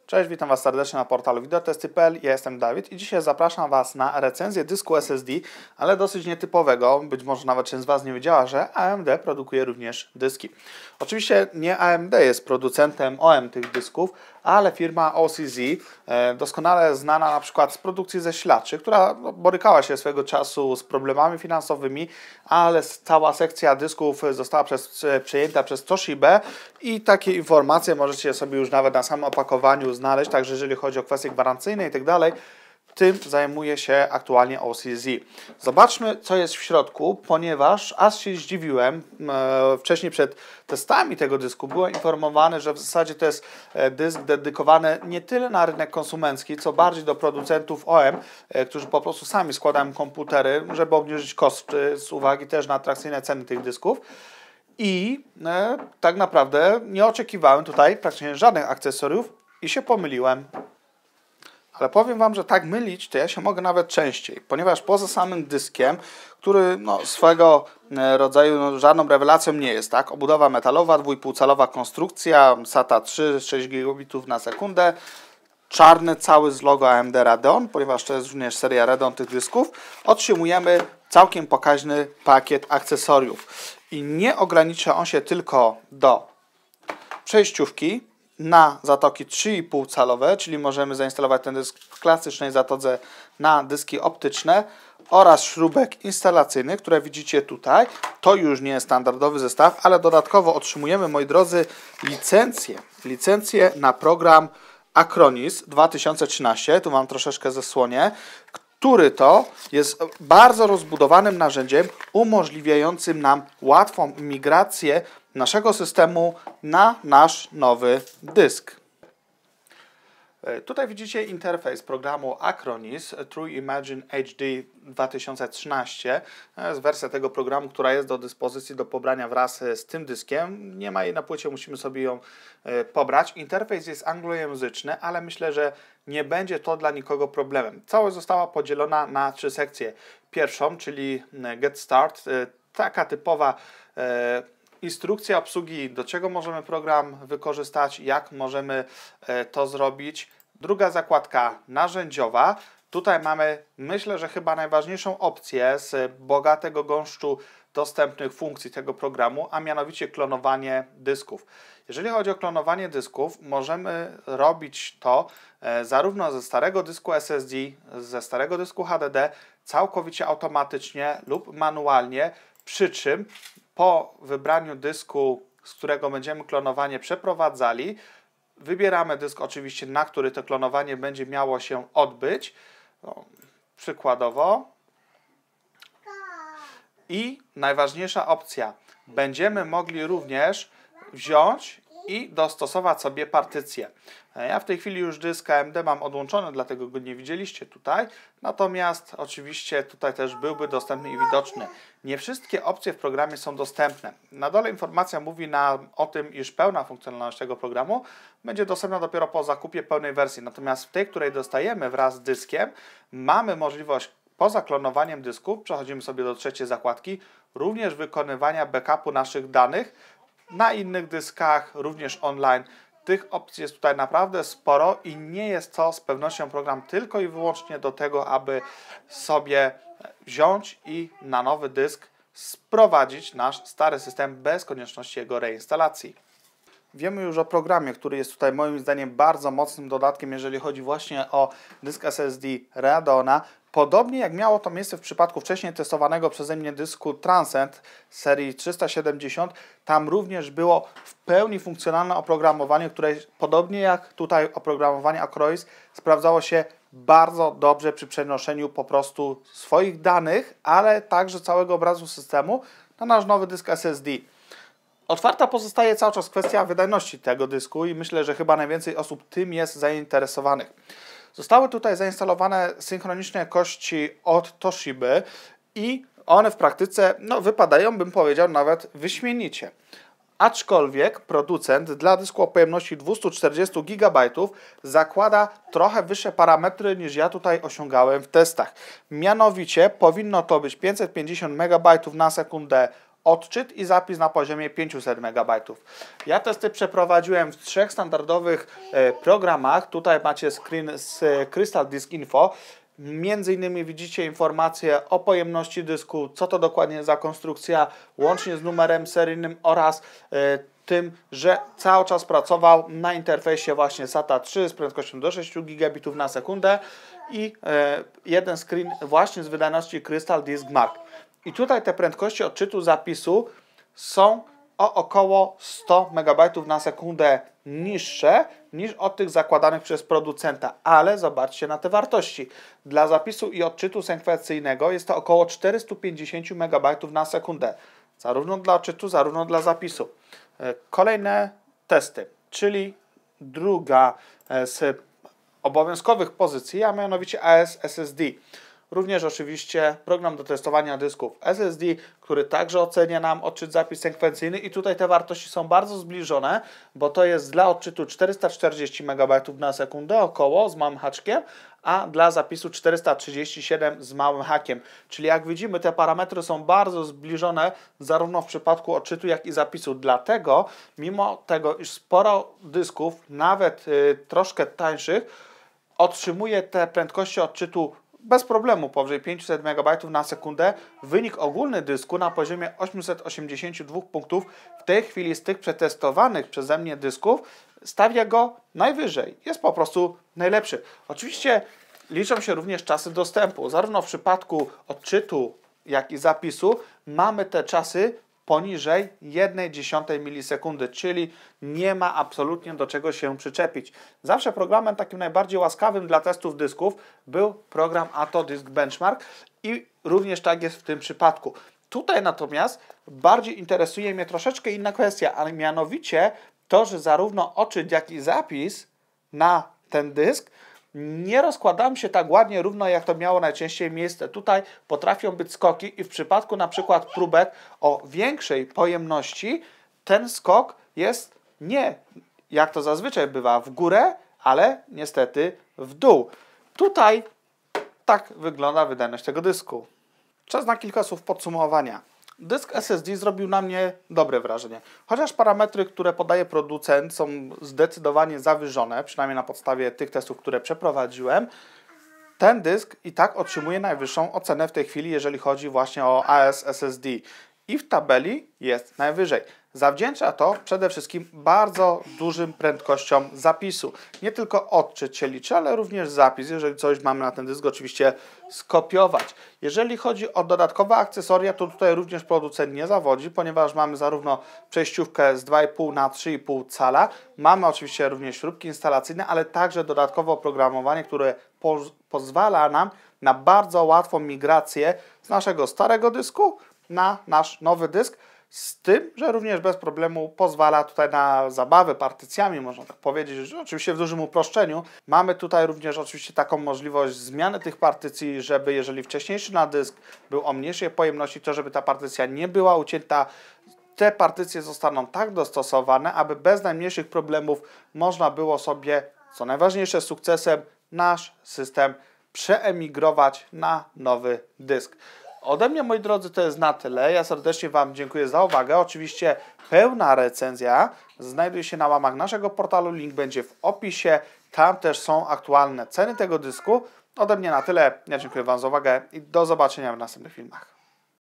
Cześć, witam Was serdecznie na portalu wideotesty.pl. Ja jestem Dawid i dzisiaj zapraszam Was na recenzję dysku SSD, ale dosyć nietypowego. Być może nawet część z Was nie wiedziała, że AMD produkuje również dyski. Oczywiście nie AMD jest producentem OEM tych dysków, ale firma OCZ, doskonale znana na przykład z produkcji zasilaczy, która borykała się swego czasu z problemami finansowymi, ale cała sekcja dysków została przejęta przez Toshibę i takie informacje możecie sobie już nawet na samym opakowaniu znaleźć, także jeżeli chodzi o kwestie gwarancyjne i tak dalej, tym zajmuje się aktualnie OCZ. Zobaczmy, co jest w środku, ponieważ aż się zdziwiłem. Wcześniej przed testami tego dysku byłem informowany, że w zasadzie to jest dysk dedykowany nie tyle na rynek konsumencki, co bardziej do producentów OEM, którzy po prostu sami składają komputery, żeby obniżyć koszty z uwagi też na atrakcyjne ceny tych dysków. I tak naprawdę nie oczekiwałem tutaj praktycznie żadnych akcesoriów i się pomyliłem. Ale powiem Wam, że tak mylić to ja się mogę nawet częściej, ponieważ poza samym dyskiem, który swego rodzaju żadną rewelacją nie jest, tak? Obudowa metalowa, 2,5-calowa konstrukcja, SATA 3, 6 gigabitów na sekundę, czarny cały z logo AMD Radeon, ponieważ to jest również seria Radeon tych dysków, otrzymujemy całkiem pokaźny pakiet akcesoriów. I nie ogranicza on się tylko do przejściówki na zatoki 3,5-calowe, czyli możemy zainstalować ten dysk w klasycznej zatodze na dyski optyczne oraz śrubek instalacyjnych, które widzicie tutaj. To już nie jest standardowy zestaw, ale dodatkowo otrzymujemy, moi drodzy, licencję na program Acronis 2013. Tu mam troszeczkę zasłonię, który to jest bardzo rozbudowanym narzędziem umożliwiającym nam łatwą migrację naszego systemu na nasz nowy dysk. Tutaj widzicie interfejs programu Acronis True Imagine HD 2013. To jest wersja tego programu, która jest do dyspozycji do pobrania wraz z tym dyskiem. Nie ma jej na płycie, musimy sobie ją pobrać. Interfejs jest anglojęzyczny, ale myślę, że nie będzie to dla nikogo problemem. Całość została podzielona na 3 sekcje. Pierwszą, czyli Get Start, taka typowa instrukcja obsługi, do czego możemy program wykorzystać, jak możemy to zrobić. Druga zakładka narzędziowa. Tutaj mamy, myślę, że chyba najważniejszą opcję z bogatego gąszczu dostępnych funkcji tego programu, a mianowicie klonowanie dysków. Jeżeli chodzi o klonowanie dysków, możemy robić to zarówno ze starego dysku SSD, ze starego dysku HDD, całkowicie automatycznie lub manualnie, przy czym po wybraniu dysku, z którego będziemy klonowanie przeprowadzali, wybieramy dysk oczywiście, na który to klonowanie będzie miało się odbyć. Przykładowo. I najważniejsza opcja. Będziemy mogli również wziąć i dostosować sobie partycję. Ja w tej chwili już dysk AMD mam odłączony, dlatego go nie widzieliście tutaj. Natomiast oczywiście tutaj też byłby dostępny i widoczny. Nie wszystkie opcje w programie są dostępne. Na dole informacja mówi nam o tym, iż pełna funkcjonalność tego programu będzie dostępna dopiero po zakupie pełnej wersji. Natomiast w tej, której dostajemy wraz z dyskiem, mamy możliwość poza klonowaniem dysku, przechodzimy sobie do trzeciej zakładki, również wykonywania backupu naszych danych na innych dyskach, również online. Tych opcji jest tutaj naprawdę sporo i nie jest to z pewnością program tylko i wyłącznie do tego, aby sobie wziąć i na nowy dysk sprowadzić nasz stary system bez konieczności jego reinstalacji. Wiemy już o programie, który jest tutaj moim zdaniem bardzo mocnym dodatkiem, jeżeli chodzi właśnie o dysk SSD Radeona. Podobnie jak miało to miejsce w przypadku wcześniej testowanego przeze mnie dysku Transcend serii 370, tam również było w pełni funkcjonalne oprogramowanie, które podobnie jak tutaj oprogramowanie Acronis sprawdzało się bardzo dobrze przy przenoszeniu po prostu swoich danych, ale także całego obrazu systemu na nasz nowy dysk SSD. Otwarta pozostaje cały czas kwestia wydajności tego dysku i myślę, że chyba najwięcej osób tym jest zainteresowanych. Zostały tutaj zainstalowane synchroniczne jakości od Toshiby i one w praktyce wypadają, bym powiedział, nawet wyśmienicie. Aczkolwiek producent dla dysku o pojemności 240 GB zakłada trochę wyższe parametry niż ja tutaj osiągałem w testach. Mianowicie powinno to być 550 MB na sekundę odczyt i zapis na poziomie 500 MB. Ja testy przeprowadziłem w 3 standardowych programach. Tutaj macie screen z Crystal Disk Info. Między innymi widzicie informacje o pojemności dysku, co to dokładnie za konstrukcja, łącznie z numerem seryjnym oraz tym, że cały czas pracował na interfejsie właśnie SATA 3 z prędkością do 6 gigabitów na sekundę i jeden screen właśnie z wydajności Crystal Disk Mark. I tutaj te prędkości odczytu zapisu są o około 100 MB na sekundę niższe niż od tych zakładanych przez producenta, ale zobaczcie na te wartości. Dla zapisu i odczytu sekwencyjnego jest to około 450 MB na sekundę, zarówno dla odczytu, zarówno dla zapisu. Kolejne testy, czyli druga z obowiązkowych pozycji, a mianowicie AES-SSD. Również oczywiście program do testowania dysków SSD, który także ocenia nam odczyt zapis sekwencyjny i tutaj te wartości są bardzo zbliżone, bo to jest dla odczytu 440 MB na sekundę około z małym haczkiem, a dla zapisu 437 z małym hakiem. Czyli jak widzimy, te parametry są bardzo zbliżone zarówno w przypadku odczytu, jak i zapisu. Dlatego, mimo tego, iż sporo dysków, nawet troszkę tańszych, otrzymuje te prędkości odczytu bez problemu powyżej 500 MB na sekundę. Wynik ogólny dysku na poziomie 882 punktów w tej chwili z tych przetestowanych przeze mnie dysków stawia go najwyżej. Jest po prostu najlepszy. Oczywiście liczą się również czasy dostępu. Zarówno w przypadku odczytu, jak i zapisu mamy te czasy poniżej 1/10 milisekundy, czyli nie ma absolutnie do czego się przyczepić. Zawsze programem takim najbardziej łaskawym dla testów dysków był program ATO Disk Benchmark i również tak jest w tym przypadku. Tutaj natomiast bardziej interesuje mnie troszeczkę inna kwestia, a mianowicie to, że zarówno odczyt, jak i zapis na ten dysk nie rozkładają się tak ładnie, równo jak to miało najczęściej miejsce. Tutaj potrafią być skoki i w przypadku na przykład próbek o większej pojemności ten skok jest nie, jak to zazwyczaj bywa, w górę, ale niestety w dół. Tutaj tak wygląda wydajność tego dysku. Czas na kilka słów podsumowania. Dysk SSD zrobił na mnie dobre wrażenie. Chociaż parametry, które podaje producent, są zdecydowanie zawyżone, przynajmniej na podstawie tych testów, które przeprowadziłem, ten dysk i tak otrzymuje najwyższą ocenę w tej chwili, jeżeli chodzi właśnie o AES SSD. I w tabeli jest najwyżej. Zawdzięcza to przede wszystkim bardzo dużym prędkościom zapisu. Nie tylko odczyt się liczy, ale również zapis, jeżeli coś mamy na ten dysk oczywiście skopiować. Jeżeli chodzi o dodatkowe akcesoria, to tutaj również producent nie zawodzi, ponieważ mamy zarówno przejściówkę z 2,5 na 3,5 cala, mamy oczywiście również śrubki instalacyjne, ale także dodatkowe oprogramowanie, które pozwala nam na bardzo łatwą migrację z naszego starego dysku na nasz nowy dysk, z tym, że również bez problemu pozwala tutaj na zabawę partycjami, można tak powiedzieć, że oczywiście w dużym uproszczeniu. Mamy tutaj również oczywiście taką możliwość zmiany tych partycji, żeby jeżeli wcześniejszy na dysk był o mniejszej pojemności, to żeby ta partycja nie była ucięta. Te partycje zostaną tak dostosowane, aby bez najmniejszych problemów można było sobie, co najważniejsze z sukcesem, nasz system przeemigrować na nowy dysk. Ode mnie, moi drodzy, to jest na tyle. Ja serdecznie Wam dziękuję za uwagę. Oczywiście pełna recenzja znajduje się na łamach naszego portalu. Link będzie w opisie. Tam też są aktualne ceny tego dysku. Ode mnie na tyle. Ja dziękuję Wam za uwagę i do zobaczenia w następnych filmach.